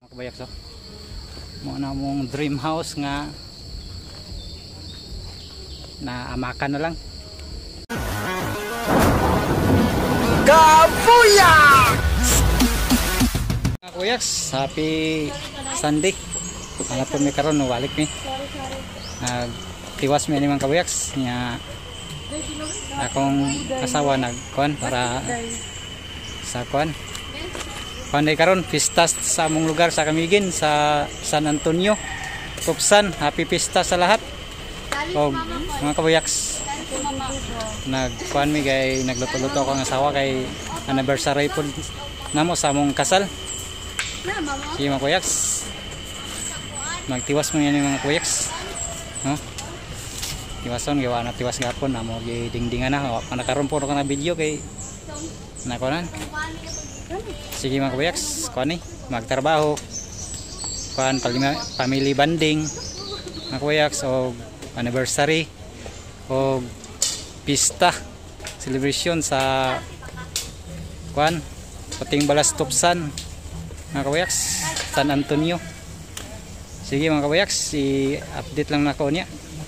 Kabayak so. Mo na mong dream house nga na amakan na lang. Kabuya! Mga kuyaks, happy Sunday. Wala po may karon, walik mi. Tiwas mi ni mga kabuyaks nya akong asawa nagkuan para sa kuan. Panday karon pista sa among lugar sa Camiguin sa San Antonio. Tupsan, happy pista sa lahat. O mga kabuyaks, nagkuan mi kay nagluto-luto ako ang asawa kay anniversary po namo sa among kasal. Sige mga kabuyaks, magtiwas mo yan yung mga kuyaks, no? Tiwason, gawa na tiwas gapon, amo gidingdingan na, panakaroon po na video kay nakunan. Sige mga kuyaks, kuan ni magtrabaho, kuan family bonding mga kuyaks, o anniversary o pista celebration sa kuan Puting Balas Tupsan mga kuyaks, San Antonio. Sige mga kabuyaks, i-update lang na ko niya.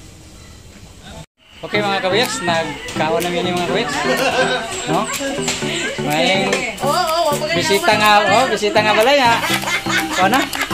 Okay mga kabuyaks, nagkaon namin yung mga kabuyaks. No? May bisita nga balay ha. Kuha na?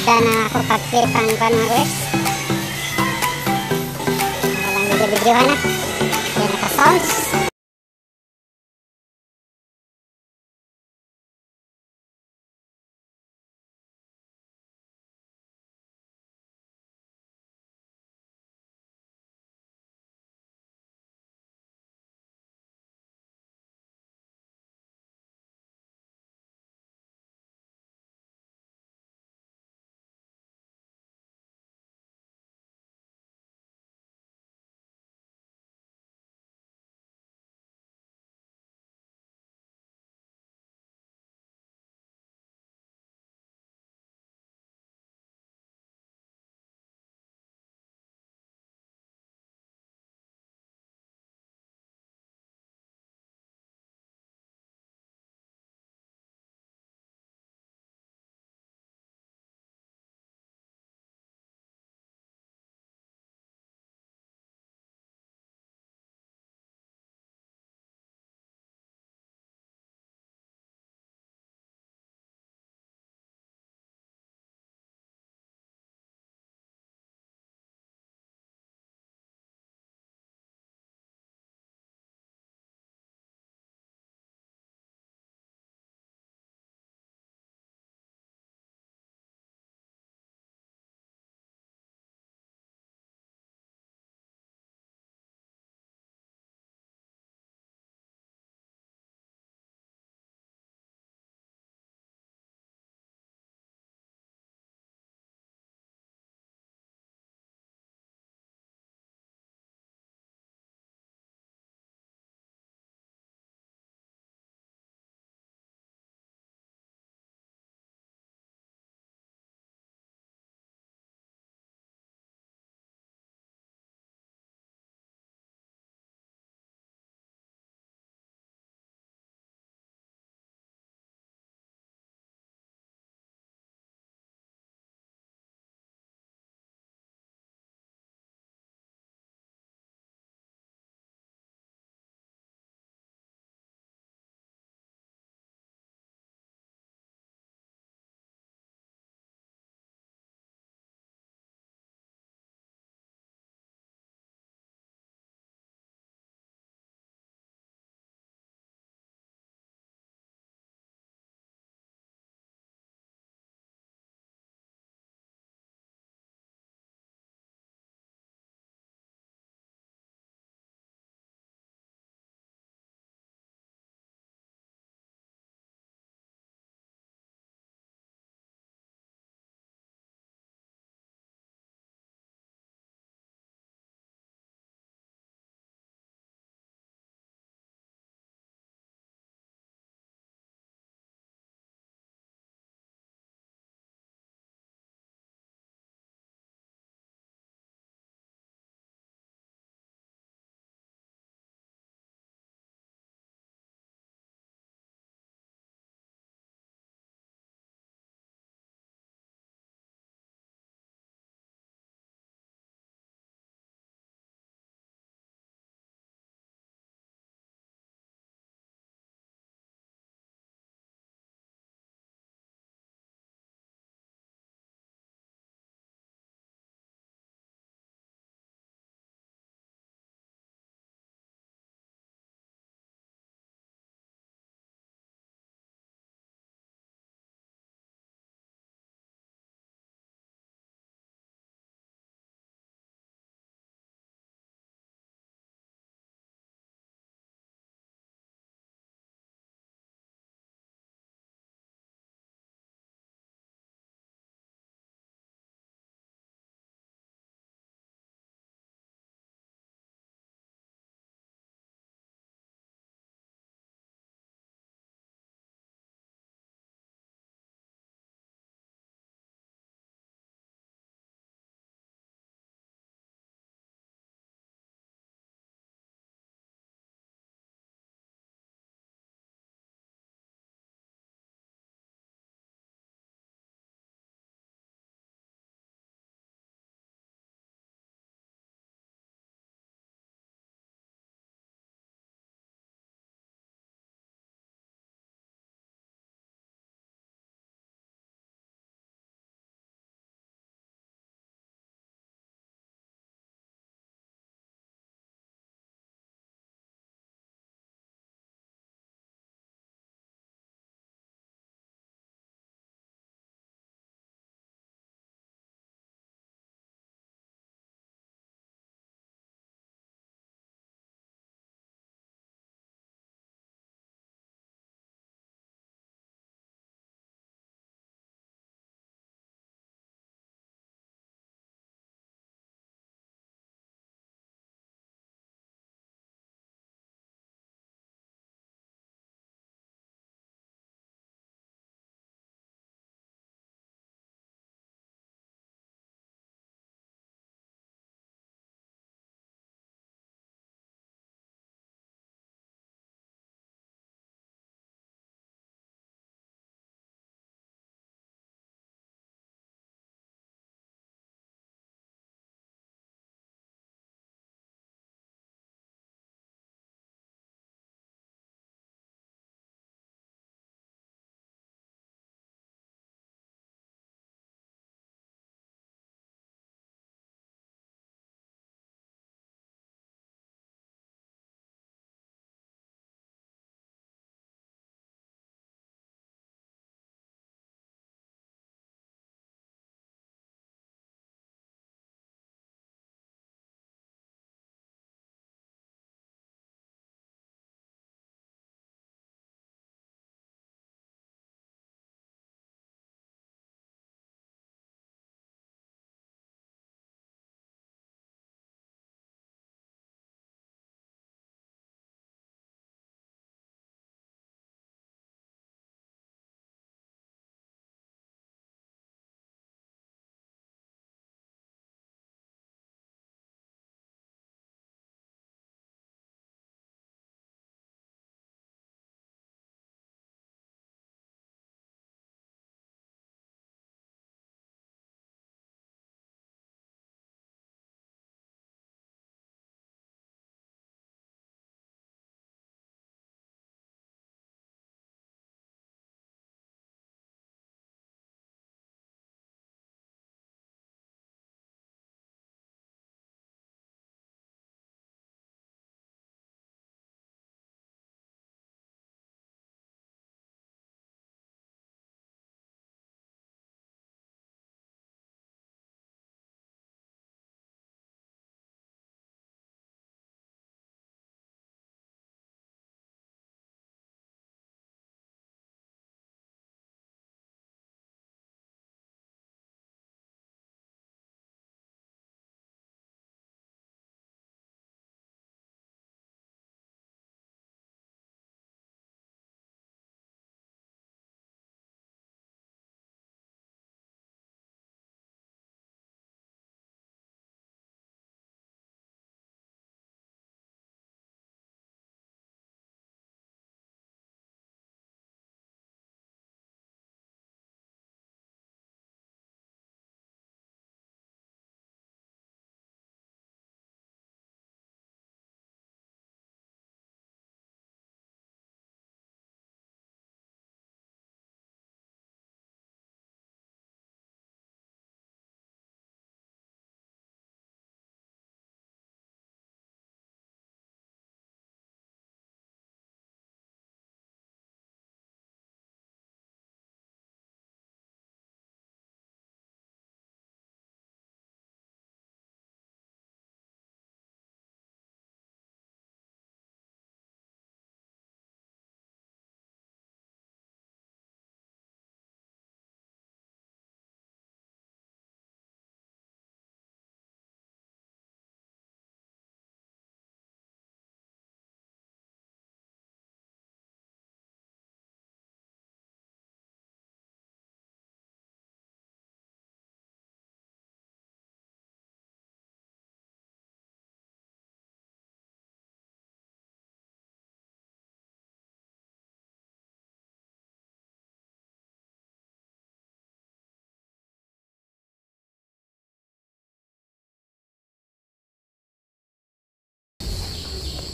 na ako pag-clip ang kuan mga guys. Walang video-videohan na. Yan naka-sounds.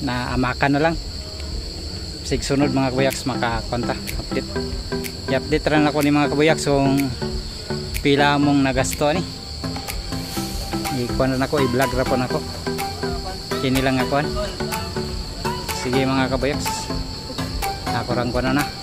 na amakan na lang. Sig sunod mga kabuyaks makakonta update. I-update rin ako ni mga kabuyaks kung pila mong nagasto ni. I-kuan rin ako, i-vlog rin po nako. Kini lang ako. Sige mga kabuyaks. Ako rang kuan na.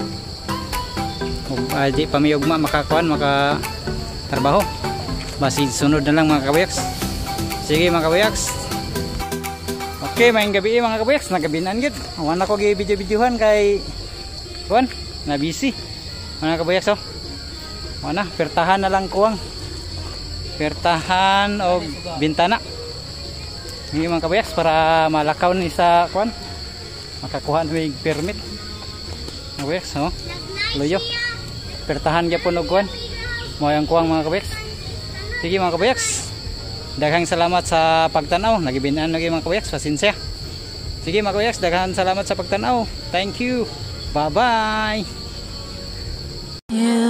Di pa may ugma makakuan, makatrabaho. Basi sunod na lang mga kabuyaks. Sige mga kabuyaks. Okay, maayong gabi mga kabuyaks, nagabinan gid. Awan ako gi video-videohan kay kuan, na busy. Mga kabuyaks oh. Ana, pertahan na lang kuwang. Pertahan og bintana. Ini mga kabuyaks para malakaw ni sa kuan. Makakuha ng permit. Mga kabuyaks oh. Luyo. Pertahan gyapon og kuan. Mo yang kuwang mga kabuyaks. Sige mga kabuyaks. Daghang salamat sa pagtanaw. Nagibinan lagi mga kabuyaks, pasensya. Sige mga kabuyaks, daghang salamat sa pagtanaw. Thank you. Bye-bye.